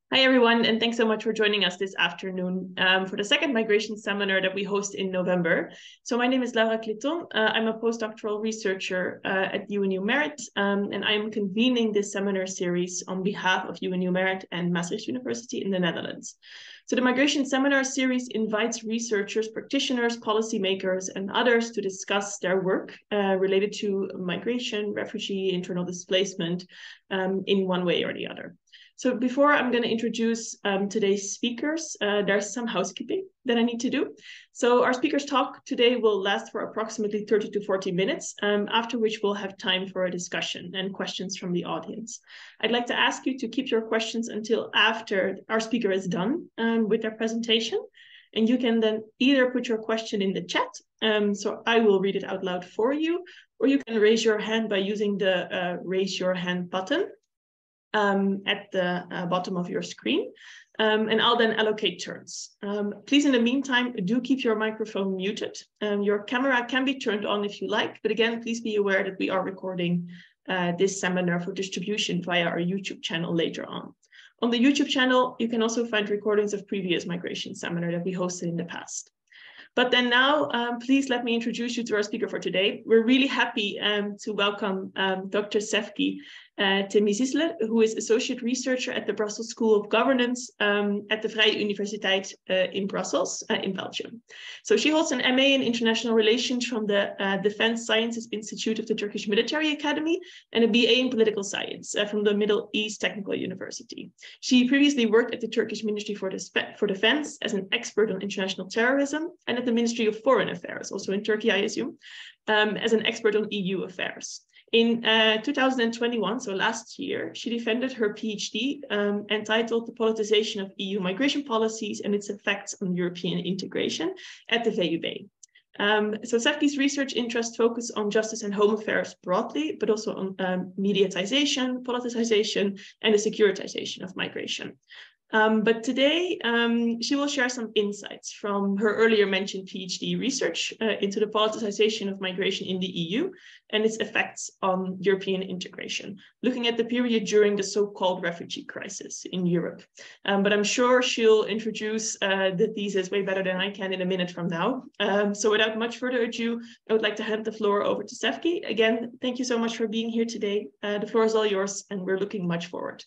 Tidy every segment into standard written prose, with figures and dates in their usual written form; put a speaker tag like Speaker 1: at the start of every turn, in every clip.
Speaker 1: Hi, everyone, and thanks so much for joining us this afternoon for the second migration seminar that we host in November. So my name is Laura Cliton. I'm a postdoctoral researcher at UNU Merit, and I'm convening this seminar series on behalf of UNU Merit and Maastricht University in the Netherlands. So the migration seminar series invites researchers, practitioners, policymakers, and others to discuss their work related to migration, refugee, internal displacement in one way or the other. So before I'm going to introduce today's speakers, there's some housekeeping that I need to do. So our speakers' talk today will last for approximately 30 to 40 minutes, after which we'll have time for a discussion and questions from the audience. I'd like to ask you to keep your questions until after our speaker is done with their presentation. And you can then either put your question in the chat, so I will read it out loud for you, or you can raise your hand by using the raise your hand button at the bottom of your screen, and I'll then allocate turns. Please, in the meantime, do keep your microphone muted. Your camera can be turned on if you like, but again, please be aware that we are recording this seminar for distribution via our YouTube channel later on. On the YouTube channel, you can also find recordings of previous migration seminars that we hosted in the past. But then now, please let me introduce you to our speaker for today. We're really happy to welcome Dr. Sefke Temizisler, who is Associate Researcher at the Brussels School of Governance at the Vrije Universiteit in Brussels, in Belgium. So she holds an MA in International Relations from the Defense Sciences Institute of the Turkish Military Academy and a BA in Political Science from the Middle East Technical University. She previously worked at the Turkish Ministry for Defense as an expert on international terrorism and at the Ministry of Foreign Affairs, also in Turkey, I assume, as an expert on EU affairs. In 2021, so last year, she defended her PhD entitled The Politicization of EU Migration Policies and Its Effects on European Integration at the VUB. So Sefke's research interests focus on justice and home affairs broadly, but also on mediatization, politicization, and the securitization of migration. But today, she will share some insights from her earlier mentioned PhD research into the politicization of migration in the EU and its effects on European integration, looking at the period during the so-called refugee crisis in Europe. But I'm sure she'll introduce the thesis way better than I can in a minute from now. So without much further ado, I would like to hand the floor over to Sefke. Again, thank you so much for being here today. The floor is all yours, and we're looking much forward.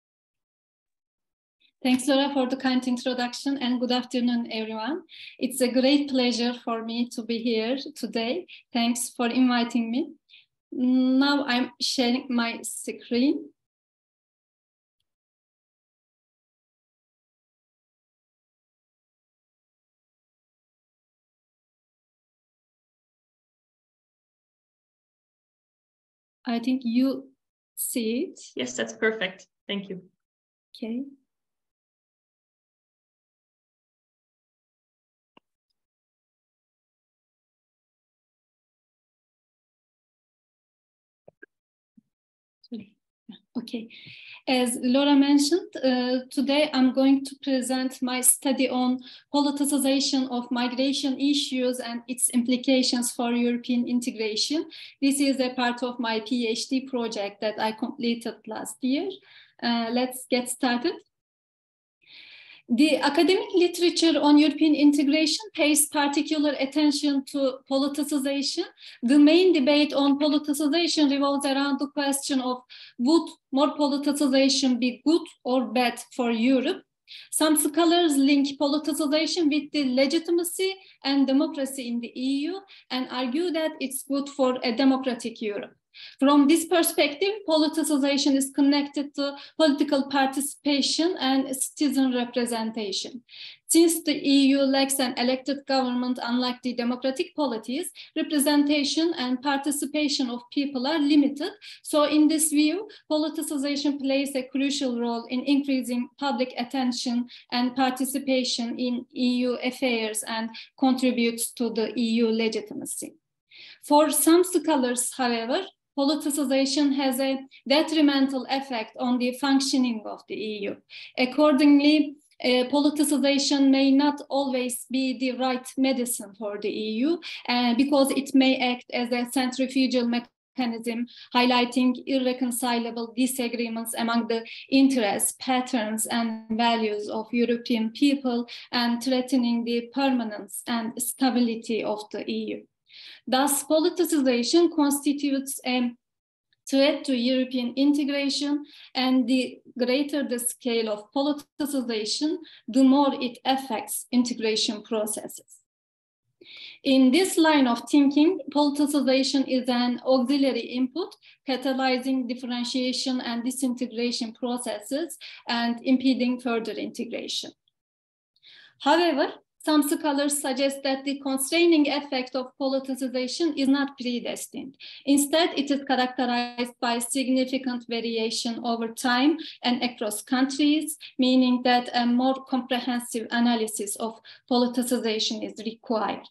Speaker 2: Thanks, Laura, for the kind introduction, and good afternoon, everyone. It's a great pleasure for me to be here today. Thanks for inviting me. Now I'm sharing my screen. I think you see it.
Speaker 1: Yes, that's perfect. Thank you.
Speaker 2: Okay. Okay, as Laura mentioned, today I'm going to present my study on politicization of migration issues and its implications for European integration. This is a part of my PhD project that I completed last year. Let's get started. The academic literature on European integration pays particular attention to politicization. The main debate on politicization revolves around the question of would more politicization be good or bad for Europe? Some scholars link politicization with the legitimacy and democracy in the EU and argue that it's good for a democratic Europe. From this perspective, politicization is connected to political participation and citizen representation. Since the EU lacks an elected government, unlike the democratic polities, representation and participation of people are limited. So in this view, politicization plays a crucial role in increasing public attention and participation in EU affairs and contributes to the EU legitimacy. For some scholars, however, politicization has a detrimental effect on the functioning of the EU. Accordingly, politicization may not always be the right medicine for the EU because it may act as a centrifugal mechanism mechanism, highlighting irreconcilable disagreements among the interests, patterns, and values of European people and threatening the permanence and stability of the EU. Thus, politicization constitutes a threat to European integration, and the greater the scale of politicization, the more it affects integration processes. In this line of thinking, politicization is an auxiliary input, catalyzing differentiation and disintegration processes and impeding further integration. However, some scholars suggest that the constraining effect of politicization is not predestined. Instead, it is characterized by significant variation over time and across countries, meaning that a more comprehensive analysis of politicization is required.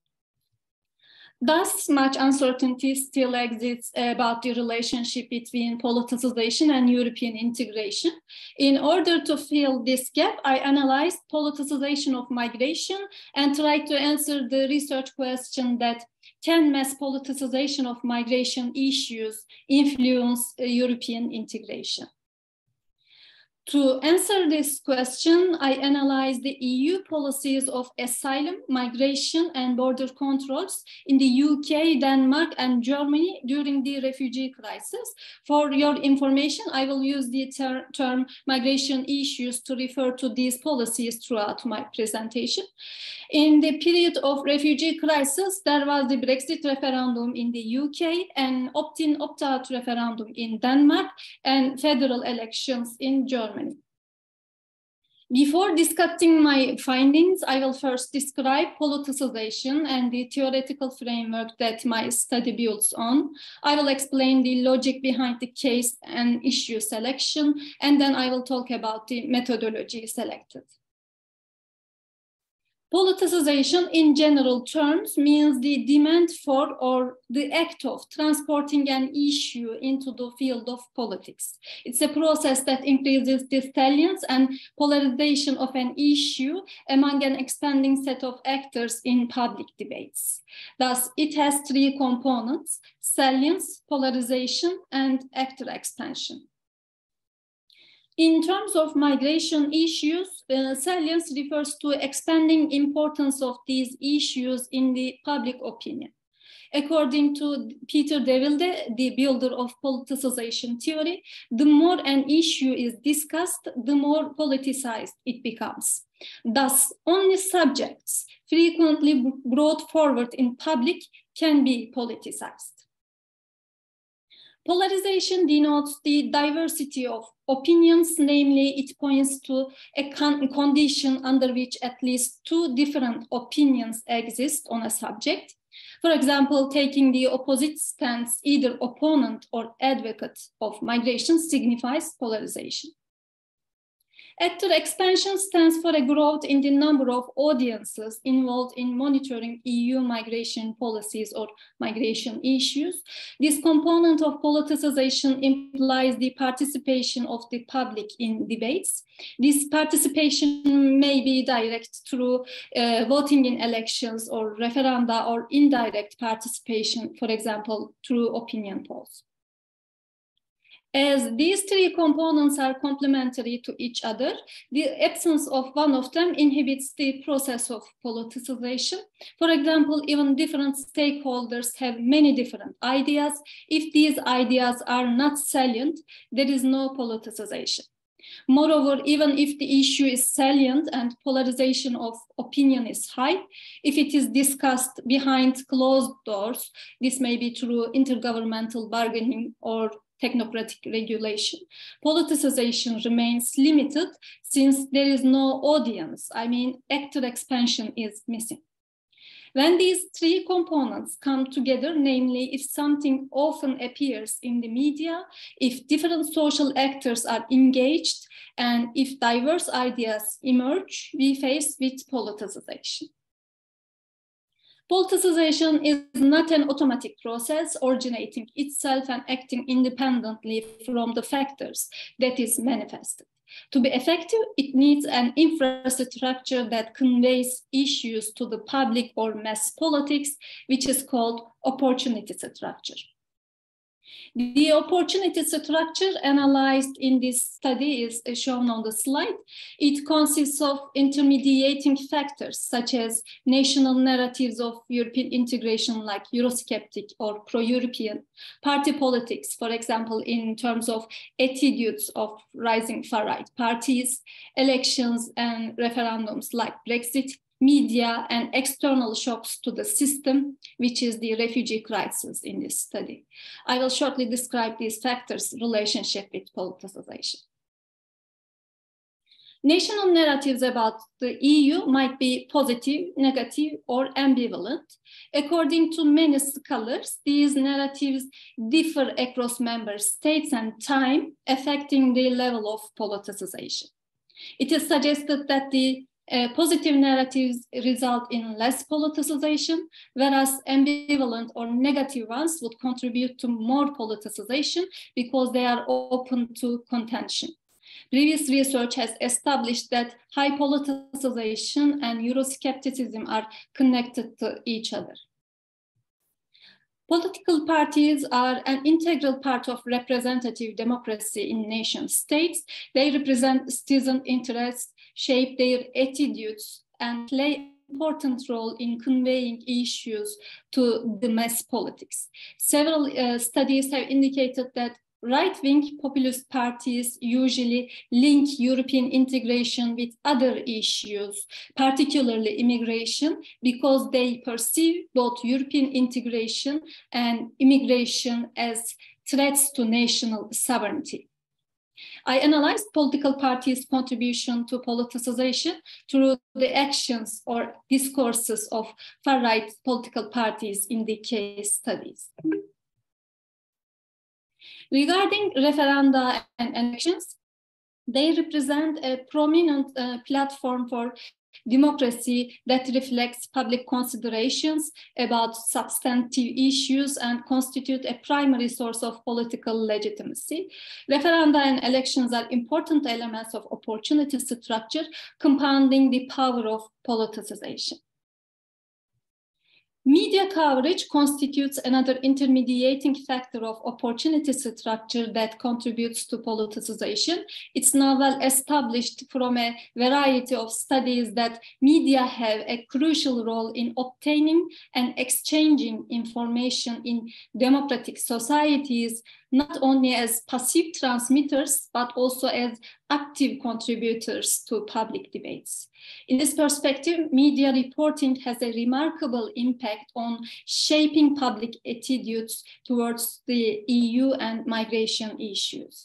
Speaker 2: Thus, much uncertainty still exists about the relationship between politicization and European integration. In order to fill this gap, I analyzed politicization of migration and tried to answer the research question that can mass politicization of migration issues influence European integration? To answer this question, I analyzed the EU policies of asylum, migration, and border controls in the UK, Denmark, and Germany during the refugee crisis. For your information, I will use the term migration issues to refer to these policies throughout my presentation. In the period of refugee crisis, there was the Brexit referendum in the UK, an opt-in, opt-out referendum in Denmark, and federal elections in Germany. Before discussing my findings, I will first describe politicization and the theoretical framework that my study builds on. I will explain the logic behind the case and issue selection, and then I will talk about the methodology selected. Politicization in general terms means the demand for or the act of transporting an issue into the field of politics. It's a process that increases the salience and polarization of an issue among an expanding set of actors in public debates. Thus, it has three components: salience, polarization, and actor expansion. In terms of migration issues, salience refers to expanding importance of these issues in the public opinion. According to Peter de Wilde, the builder of politicization theory, the more an issue is discussed, the more politicized it becomes. Thus, only subjects frequently brought forward in public can be politicized. Polarization denotes the diversity of opinions, namely it points to a condition under which at least two different opinions exist on a subject. For example, taking the opposite stance, either opponent or advocate of migration, signifies polarization. Actor expansion stands for a growth in the number of audiences involved in monitoring EU migration policies or migration issues. This component of politicization implies the participation of the public in debates. This participation may be direct through voting in elections or referenda, or indirect participation, for example, through opinion polls. As these three components are complementary to each other, the absence of one of them inhibits the process of politicization. For example, even different stakeholders have many different ideas. If these ideas are not salient, there is no politicization. Moreover, even if the issue is salient and polarization of opinion is high, if it is discussed behind closed doors, this may be through intergovernmental bargaining or technocratic regulation, politicization remains limited since there is no audience. I mean, actor expansion is missing. When these three components come together, namely if something often appears in the media, if different social actors are engaged, and if diverse ideas emerge, we face with politicization. Politicization is not an automatic process originating itself and acting independently from the factors that is manifested. To be effective, it needs an infrastructure that conveys issues to the public or mass politics, which is called opportunity structure. The opportunity structure analyzed in this study is shown on the slide. It consists of intermediating factors such as national narratives of European integration like Eurosceptic or pro-European, party politics, for example, in terms of attitudes of rising far-right parties, elections and referendums like Brexit, media and external shocks to the system, which is the refugee crisis in this study. I will shortly describe these factors' relationship with politicization. National narratives about the EU might be positive, negative, or ambivalent. According to many scholars, these narratives differ across member states and time, affecting the level of politicization. It is suggested that the positive narratives result in less politicization, whereas ambivalent or negative ones would contribute to more politicization because they are open to contention. Previous research has established that high politicization and Euroscepticism are connected to each other. Political parties are an integral part of representative democracy in nation states. They represent citizen interests, shape their attitudes, and play an important role in conveying issues to the mass politics. Several studies have indicated that right-wing populist parties usually link European integration with other issues, particularly immigration, because they perceive both European integration and immigration as threats to national sovereignty. I analyzed political parties' contribution to politicization through the actions or discourses of far-right political parties in the case studies. Regarding referenda and elections, they represent a prominent platform for democracy that reflects public considerations about substantive issues and constitute a primary source of political legitimacy. Referenda and elections are important elements of opportunity structure, compounding the power of politicization. Media coverage constitutes another intermediating factor of opportunity structure that contributes to politicization. It's now well established from a variety of studies that media have a crucial role in obtaining and exchanging information in democratic societies, not only as passive transmitters, but also as active contributors to public debates. In this perspective, media reporting has a remarkable impact on shaping public attitudes towards the EU and migration issues.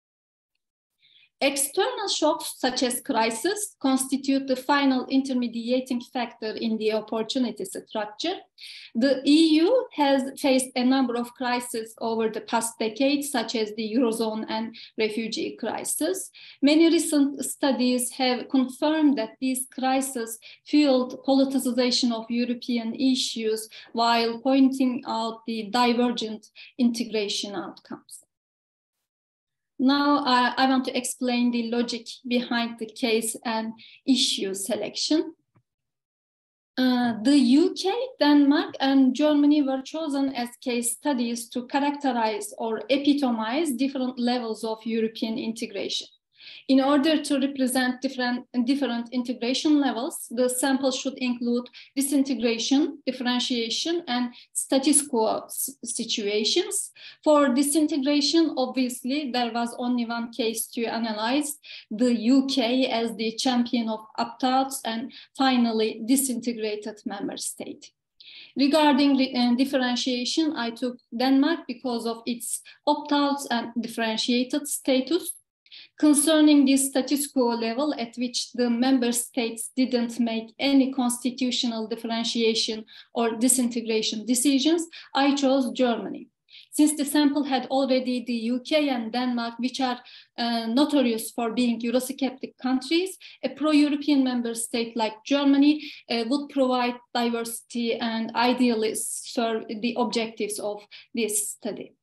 Speaker 2: External shocks, such as crisis, constitute the final intermediating factor in the opportunity structure. The EU has faced a number of crises over the past decade, such as the Eurozone and refugee crisis. Many recent studies have confirmed that these crises fueled politicization of European issues while pointing out the divergent integration outcomes. Now, I want to explain the logic behind the case and issue selection. The UK, Denmark, and Germany were chosen as case studies to characterize or epitomize different levels of European integration. In order to represent different integration levels, the sample should include disintegration, differentiation, and status quo situations. For disintegration, obviously, there was only one case to analyze, the UK as the champion of opt-outs and finally disintegrated member state. Regarding differentiation, I took Denmark because of its opt-outs and differentiated status. Concerning the status quo level at which the member states didn't make any constitutional differentiation or disintegration decisions, I chose Germany. Since the sample had already the UK and Denmark, which are notorious for being Eurosceptic countries, a pro-European member state like Germany would provide diversity and ideally serve the objectives of this study.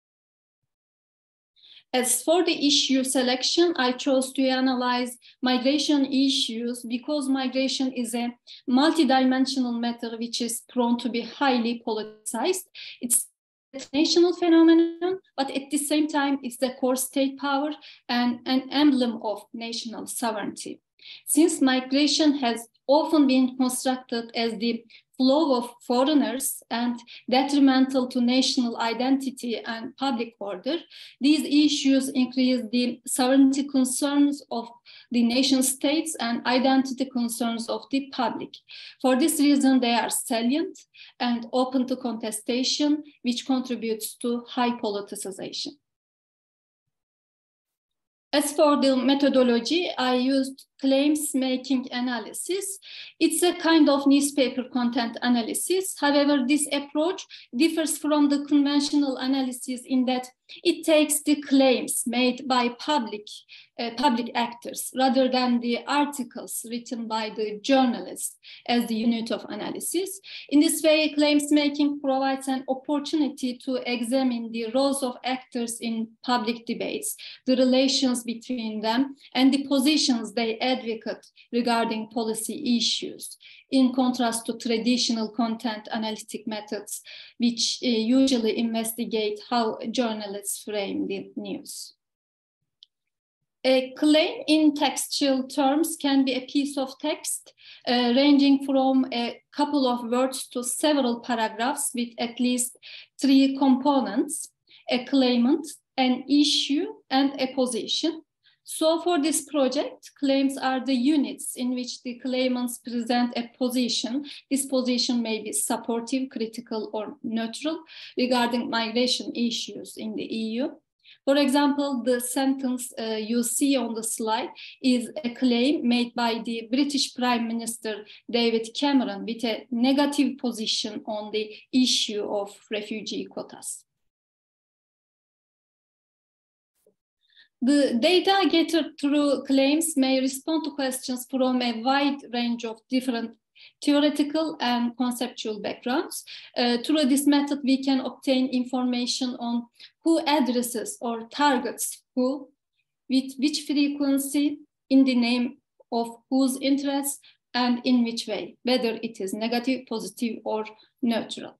Speaker 2: As for the issue selection, I chose to analyze migration issues because migration is a multidimensional matter which is prone to be highly politicized. It's national phenomenon, but at the same time, it's the core state power and an emblem of national sovereignty. Since migration has often been constructed as the flow of foreigners and detrimental to national identity and public order, these issues increase the sovereignty concerns of the nation states and identity concerns of the public. For this reason, they are salient and open to contestation, which contributes to high politicization. As for the methodology, I used claims-making analysis. It's a kind of newspaper content analysis. However, this approach differs from the conventional analysis in that it takes the claims made by public actors rather than the articles written by the journalists as the unit of analysis. In this way, claims making provides an opportunity to examine the roles of actors in public debates, the relations between them, and the positions they advocate regarding policy issues, in contrast to traditional content analytic methods, which usually investigate how journalists frame the news. A claim in textual terms can be a piece of text ranging from a couple of words to several paragraphs with at least 3 components: a claimant, an issue, and a position. So for this project, claims are the units in which the claimants present a position. This position may be supportive, critical, or neutral regarding migration issues in the EU. For example, the sentence you see on the slide is a claim made by the British Prime Minister David Cameron with a negative position on the issue of refugee quotas. The data gathered through claims may respond to questions from a wide range of different theoretical and conceptual backgrounds. Through this method, we can obtain information on who addresses or targets who, with which frequency, in the name of whose interests, and in which way, whether it is negative, positive, or neutral.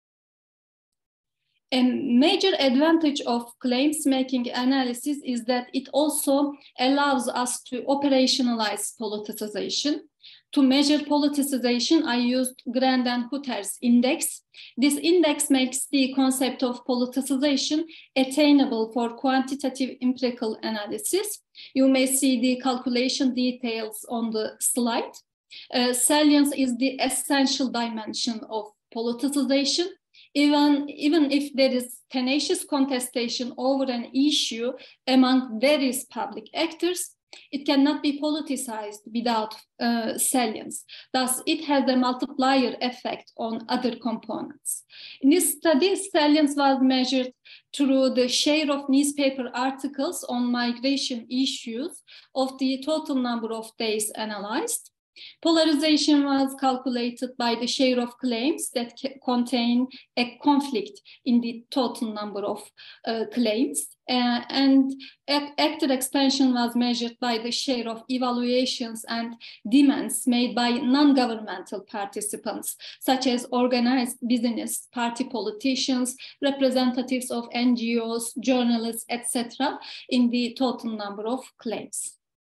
Speaker 2: A major advantage of claims-making analysis is that it also allows us to operationalize politicization. To measure politicization, I used Grand and Hutter's index. This index makes the concept of politicization attainable for quantitative empirical analysis. You may see the calculation details on the slide. Salience is the essential dimension of politicization. Even if there is tenacious contestation over an issue among various public actors, it cannot be politicized without salience. Thus, it has a multiplier effect on other components. In this study, salience was measured through the share of newspaper articles on migration issues of the total number of days analyzed. Polarization was calculated by the share of claims that contain a conflict in the total number of claims. And actor expansion was measured by the share of evaluations and demands made by non-governmental participants, such as organized business, party politicians, representatives of NGOs, journalists, etc., in the total number of claims.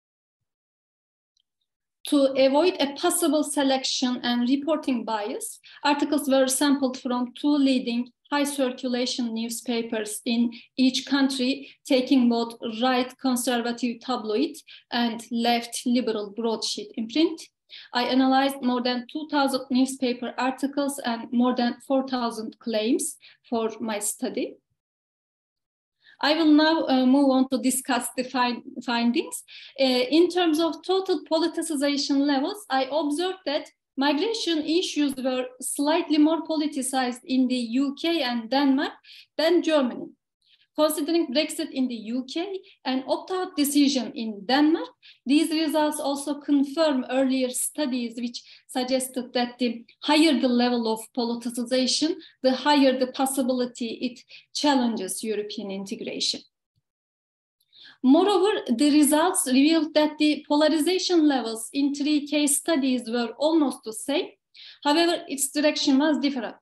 Speaker 2: To avoid a possible selection and reporting bias, articles were sampled from 2 leading high circulation newspapers in each country, taking both right conservative tabloid and left liberal broadsheet imprint. I analyzed more than 2,000 newspaper articles and more than 4,000 claims for my study. I will now move on to discuss the findings. In terms of total politicization levels, I observed that migration issues were slightly more politicized in the UK and Denmark than Germany. Considering Brexit in the UK and opt-out decision in Denmark, these results also confirm earlier studies which suggested that the higher the level of politicization, the higher the possibility it challenges European integration. Moreover, the results revealed that the polarization levels in 3 case studies were almost the same. However, its direction was different.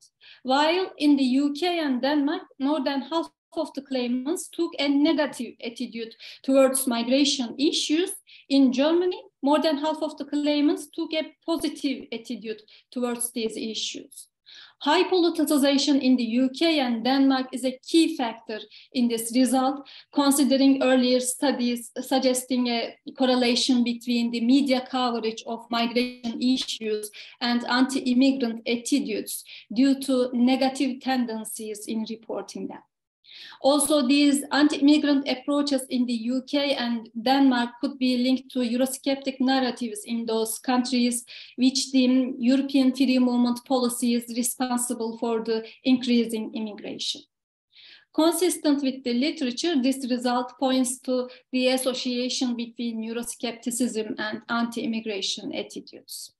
Speaker 2: while in the UK and Denmark, more than half of the claimants took a negative attitude towards migration issues. In Germany, more than half of the claimants took a positive attitude towards these issues. High politicization in the UK and Denmark is a key factor in this result, considering earlier studies suggesting a correlation between the media coverage of migration issues and anti-immigrant attitudes due to negative tendencies in reporting them. Also, these anti-immigrant approaches in the UK and Denmark could be linked to Eurosceptic narratives in those countries, which deem European free movement policies responsible for the increasing immigration. Consistent with the literature, this result points to the association between Euroscepticism and anti-immigration attitudes.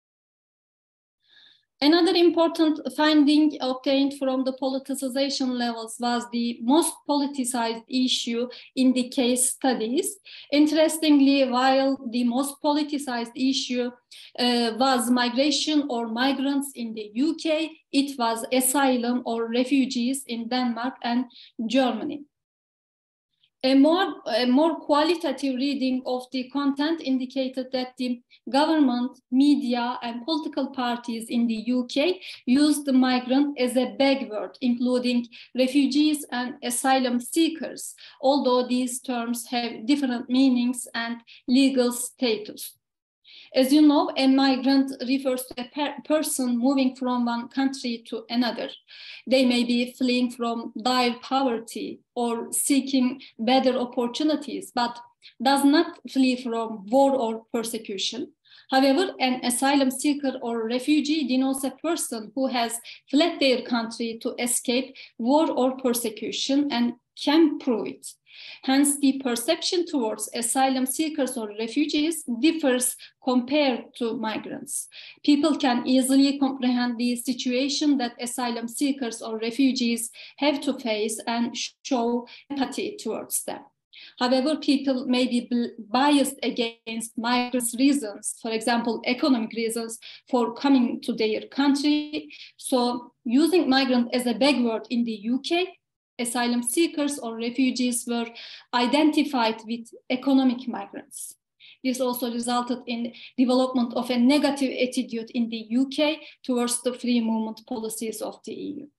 Speaker 2: Another important finding obtained from the politicization levels was the most politicized issue in the case studies. Interestingly, while the most politicized issue was migration or migrants in the UK, it was asylum or refugees in Denmark and Germany. A more qualitative reading of the content indicated that the government, media, and political parties in the UK used the migrant as a bag word, including refugees and asylum seekers, although these terms have different meanings and legal status. As you know, a migrant refers to a person moving from one country to another. They may be fleeing from dire poverty or seeking better opportunities, but does not flee from war or persecution. However, an asylum seeker or refugee denotes a person who has fled their country to escape war or persecution and can prove it. Hence, the perception towards asylum seekers or refugees differs compared to migrants. People can easily comprehend the situation that asylum seekers or refugees have to face and show empathy towards them. However, people may be biased against migrants' reasons, for example, economic reasons for coming to their country. So, using migrant as a bag word in the UK, asylum seekers or refugees were identified with economic migrants. This also resulted in development of a negative attitude in the UK towards the free movement policies of the EU.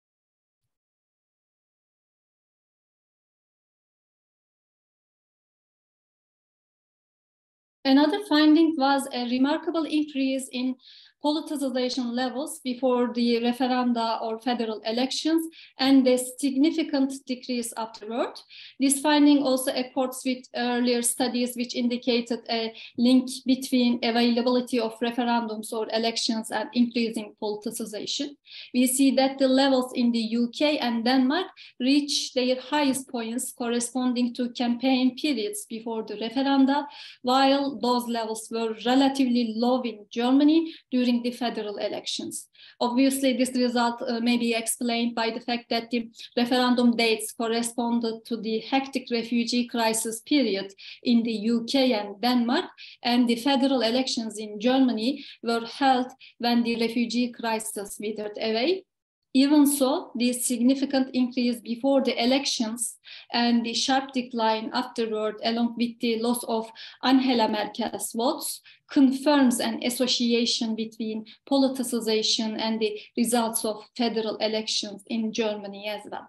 Speaker 2: Another finding was a remarkable increase in politicization levels before the referenda or federal elections and a significant decrease afterward. This finding also accords with earlier studies which indicated a link between availability of referendums or elections and increasing politicization. We see that the levels in the UK and Denmark reached their highest points corresponding to campaign periods before the referenda, while those levels were relatively low in Germany during the federal elections. Obviously, this result may be explained by the fact that the referendum dates corresponded to the hectic refugee crisis period in the UK and Denmark, and the federal elections in Germany were held when the refugee crisis withered away. Even so, the significant increase before the elections and the sharp decline afterward, along with the loss of Angela Merkel's votes, confirms an association between politicization and the results of federal elections in Germany as well.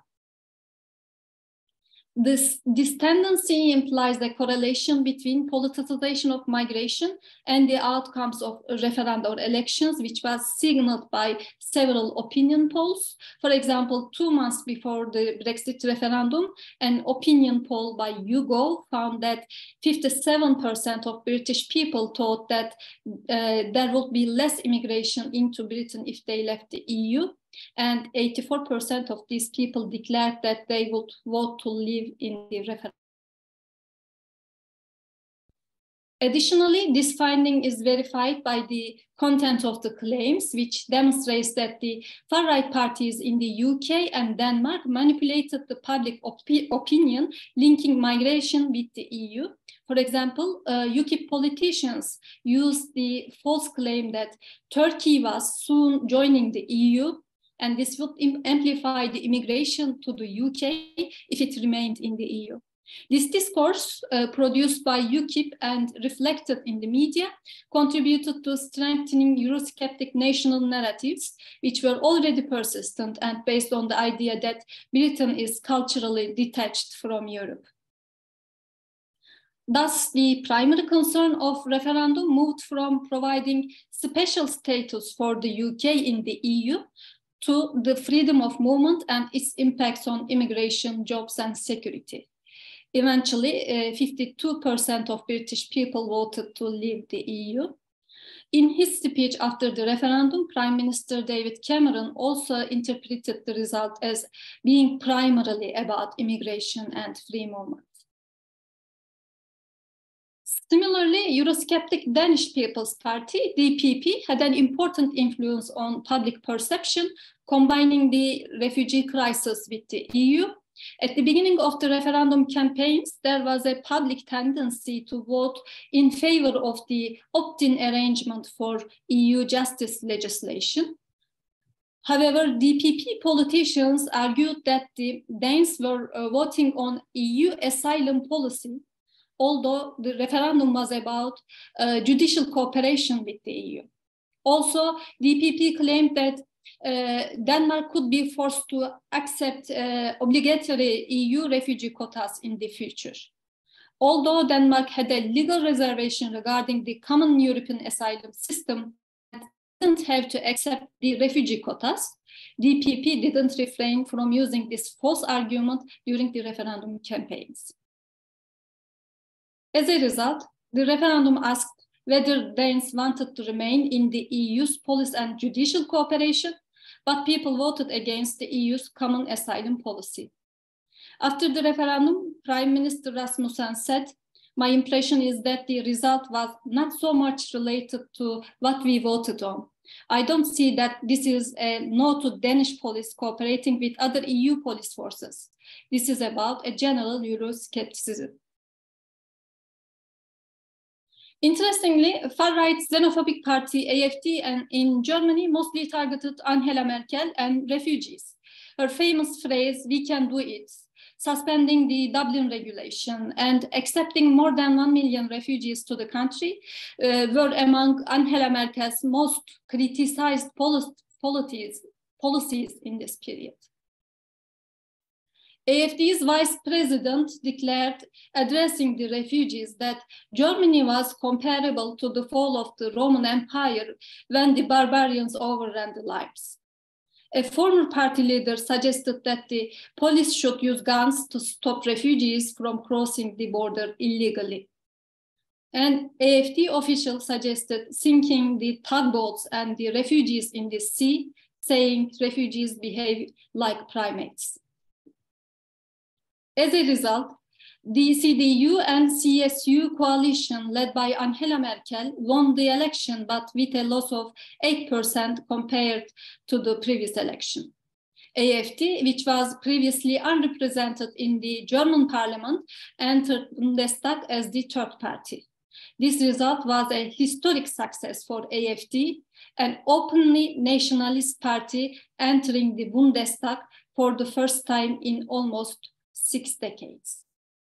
Speaker 2: This tendency implies the correlation between politicization of migration and the outcomes of referenda or elections, which was signaled by several opinion polls. For example, 2 months before the Brexit referendum, an opinion poll by YouGov found that 57% of British people thought that there would be less immigration into Britain if they left the EU. And 84% of these people declared that they would vote to live in the referendum. Additionally, this finding is verified by the content of the claims, which demonstrates that the far-right parties in the UK and Denmark manipulated the public opinion linking migration with the EU. For example, UKIP politicians used the false claim that Turkey was soon joining the EU and this would amplify the immigration to the UK if it remained in the EU. This discourse, produced by UKIP and reflected in the media, contributed to strengthening Eurosceptic national narratives, which were already persistent and based on the idea that Britain is culturally detached from Europe. Thus, the primary concern of referendum moved from providing special status for the UK in the EU to the freedom of movement and its impacts on immigration, jobs, and security. Eventually, 52% of British people voted to leave the EU. In his speech after the referendum, Prime Minister David Cameron also interpreted the result as being primarily about immigration and free movement. Similarly, Eurosceptic Danish People's Party, DPP, had an important influence on public perception, combining the refugee crisis with the EU. At the beginning of the referendum campaigns, there was a public tendency to vote in favor of the opt-in arrangement for EU justice legislation. However, DPP politicians argued that the Danes were voting on EU asylum policy, although the referendum was about judicial cooperation with the EU. Also, DPP claimed that Denmark could be forced to accept obligatory EU refugee quotas in the future. Although Denmark had a legal reservation regarding the common European asylum system and didn't have to accept the refugee quotas, DPP didn't refrain from using this false argument during the referendum campaigns. As a result, the referendum asked whether Danes wanted to remain in the EU's police and judicial cooperation, but people voted against the EU's common asylum policy. After the referendum, Prime Minister Rasmussen said, "My impression is that the result was not so much related to what we voted on. I don't see that this is a no to Danish police cooperating with other EU police forces. This is about a general Euroscepticism." Interestingly, far-right xenophobic party AfD in Germany mostly targeted Angela Merkel and refugees. Her famous phrase, "We can do it," suspending the Dublin regulation and accepting more than 1 million refugees to the country were among Angela Merkel's most criticized policies in this period. AfD's vice president declared, addressing the refugees, that Germany was comparable to the fall of the Roman Empire when the barbarians overran the lives. A former party leader suggested that the police should use guns to stop refugees from crossing the border illegally. An AfD official suggested sinking the tugboats and the refugees in the sea, saying refugees behave like primates. As a result, the CDU and CSU coalition led by Angela Merkel won the election, but with a loss of 8% compared to the previous election. AfD, which was previously unrepresented in the German parliament, entered Bundestag as the third party. This result was a historic success for AfD, an openly nationalist party entering the Bundestag for the first time in almost 6 decades.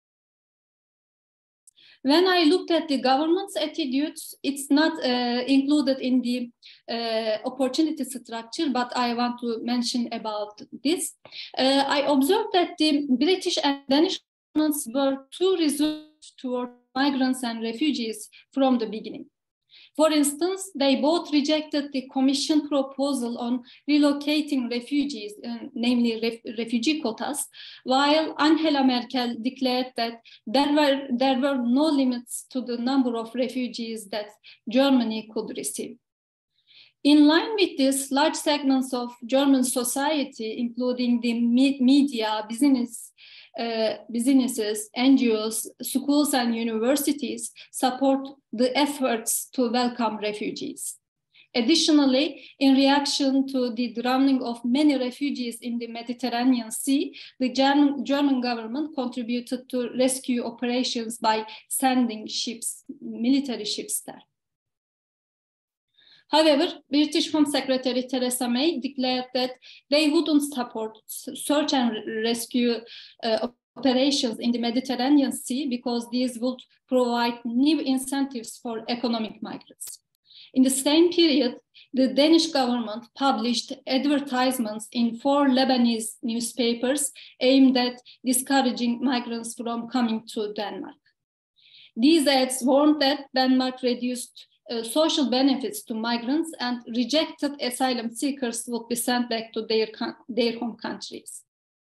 Speaker 2: When I looked at the government's attitudes, it's not included in the opportunity structure, but I want to mention about this. I observed that the British and Danish governments were too reserved toward migrants and refugees from the beginning. For instance, they both rejected the Commission proposal on relocating refugees, namely refugee quotas, while Angela Merkel declared that there were no limits to the number of refugees that Germany could receive. In line with this, large segments of German society, including the media, businesses, NGOs, schools, and universities support the efforts to welcome refugees. Additionally, in reaction to the drowning of many refugees in the Mediterranean Sea, the German government contributed to rescue operations by sending ships, military ships there. However, British Home Secretary Theresa May declared that they wouldn't support search and rescue operations in the Mediterranean Sea because these would provide new incentives for economic migrants. In the same period, the Danish government published advertisements in 4 Lebanese newspapers aimed at discouraging migrants from coming to Denmark. These ads warned that Denmark reduced social benefits to migrants and rejected asylum seekers would be sent back to their home countries.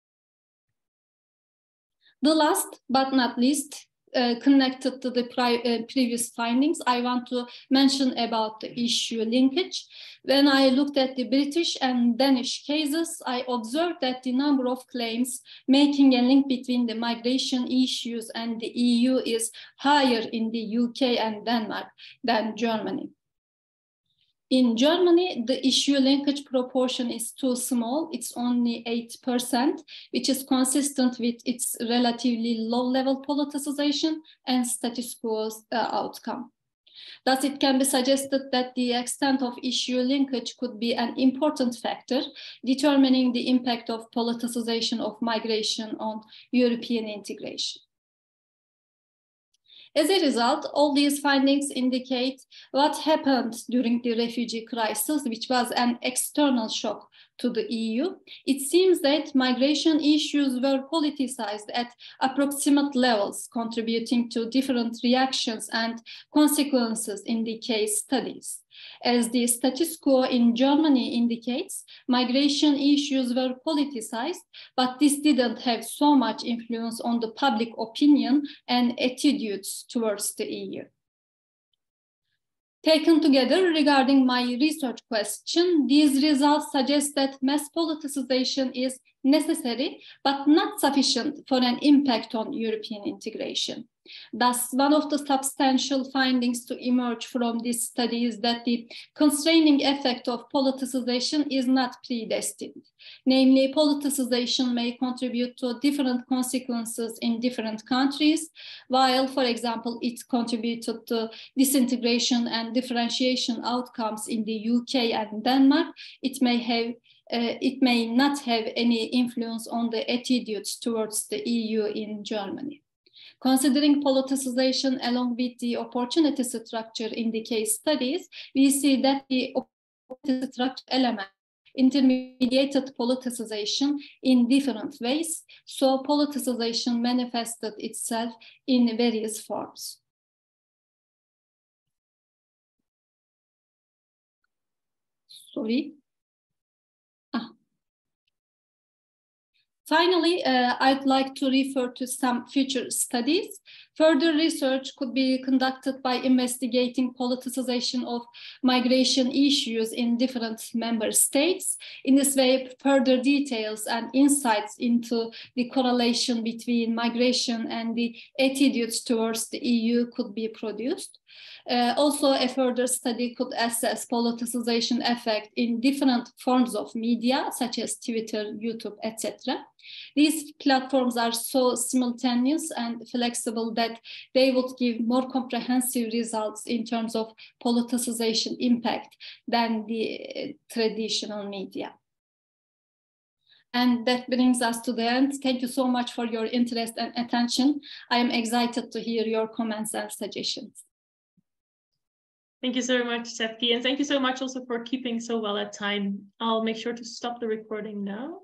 Speaker 2: The last but not least, connected to the previous findings, I want to mention about the issue linkage. When I looked at the British and Danish cases, I observed that the number of claims making a link between the migration issues and the EU is higher in the UK and Denmark than Germany. In Germany, the issue linkage proportion is too small. It's only 8%, which is consistent with its relatively low-level politicization and status quo outcome. Thus, it can be suggested that the extent of issue linkage could be an important factor determining the impact of politicization of migration on European integration. As a result, all these findings indicate what happened during the refugee crisis, which was an external shock to the EU. It seems that migration issues were politicized at approximate levels, contributing to different reactions and consequences in the case studies. As the status quo in Germany indicates, migration issues were politicized, but this didn't have so much influence on the public opinion and attitudes towards the EU. Taken together, regarding my research question, these results suggest that mass politicization is necessary, but not sufficient for an impact on European integration. Thus, one of the substantial findings to emerge from this study is that the constraining effect of politicization is not predestined. Namely, politicization may contribute to different consequences in different countries, while, for example, it contributed to disintegration and differentiation outcomes in the UK and Denmark. It may not have any influence on the attitudes towards the EU in Germany. Considering politicization along with the opportunity structure in the case studies, we see that the opportunity structure element intermediated politicization in different ways, so politicization manifested itself in various forms. Sorry. Finally, I'd like to refer to some future studies. Further research could be conducted by investigating politicization of migration issues in different member states. In this way, further details and insights into the correlation between migration and the attitudes towards the EU could be produced. Also, a further study could assess politicization effect in different forms of media, such as Twitter, YouTube, etc. These platforms are so simultaneous and flexible that they would give more comprehensive results in terms of politicization impact than the traditional media. And that brings us to the end. Thank you so much for your interest and attention. I am excited to hear your comments and suggestions.
Speaker 1: Thank you so much, Şefki, and thank you so much also for keeping so well at time. I'll make sure to stop the recording now.